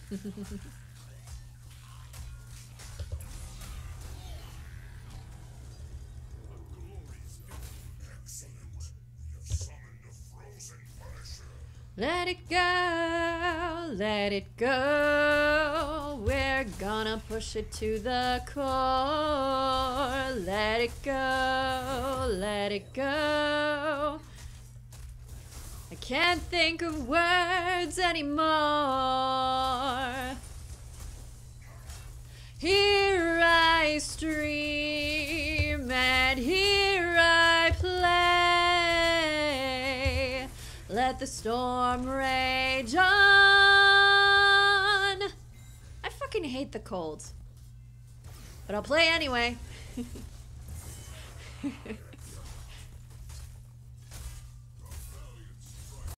Let it go, let it go. We're gonna push it to the core. Let it go, let it go. I can't think of words anymore. Here I stream and here I play. Let the storm rage on. I fucking hate the cold. But I'll play anyway.